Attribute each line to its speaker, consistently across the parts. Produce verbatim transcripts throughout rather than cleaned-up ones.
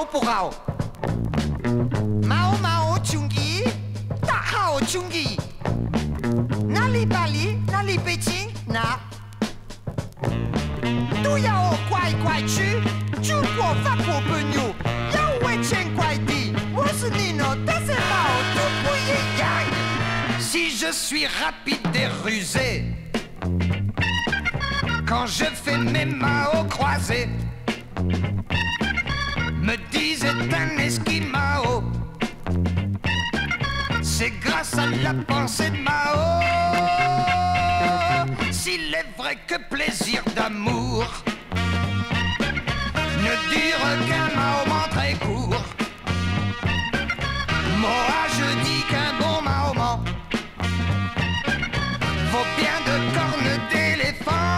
Speaker 1: 好不好？Mao Mao Chungi， 大好 Chungi， 哪里巴黎，哪里北京，哪都要我乖乖去。中国、法国朋友要我钱快递，我是 Nino， 但是 Mao 都不一样。Si je suis rapide et rusé, quand je fais mes Mao croisés, me disent un esquimao. C'est grâce à la pensée de Mao. S'il est vrai que plaisir d'amour ne dure qu'un moment très court, Moa, je dis qu'un bon Mahoman vaut bien de cornes d'éléphant.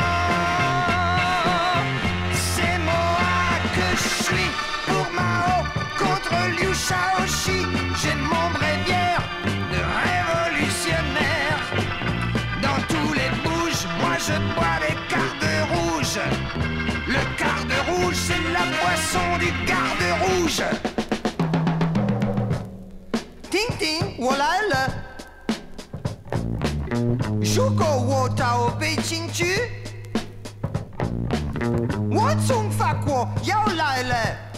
Speaker 1: C'est Moa que je suis pour Mao contre Liu Shaoxi. J'ai mon bréviaire de révolutionnaire. Dans tous les bouges, moi je bois des cartes rouges. Le garde rouge, c'est la boisson du garde rouge. Ting ting, 我来了。如果我到北京去，我从法国要来了。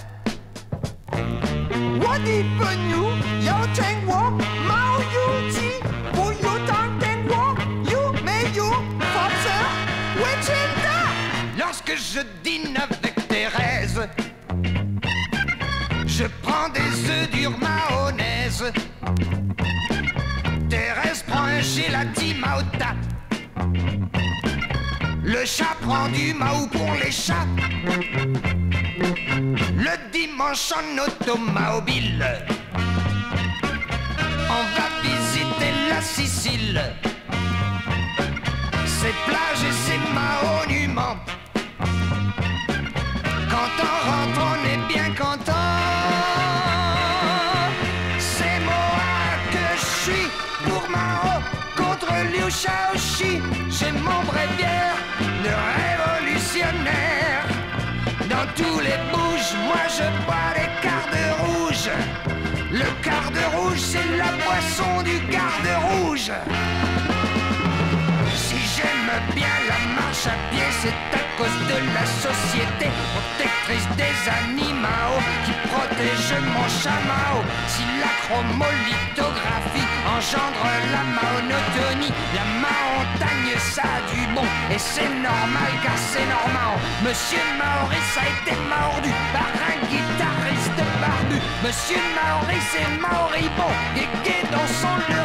Speaker 1: 我的朋友要听我毛有记，不有当听我有没有发车为真的。Lorsque je dîne avec Thérèse, je prends des œufs durs mayonnaise. Thérèse prend un gelati maota. Le chat prend du Mao pour les chats. Le dimanche en automobile, on va visiter la Sicile. Ses plages et ses monuments. Quand on rentre, on est bien content. C'est moi que je suis pour Mao contre Liu Shaoxi. J'ai mon bréviaire de révolutionnaire. Dans tous les bouges, moi je bois des cartes rouges. Le garde rouge, c'est la boisson du garde rouge. Si j'aime bien la marche à pied, c'est à cause de la société protectrice des animaux qui protège mon chameau. Si la chromolithographie engendre la monotonie, la montagne ça a du bon et c'est normal car c'est normal. Monsieur Maurice a été mordu par un guitariste barbu. Monsieur Maurice est moribond et gai dans son leurre.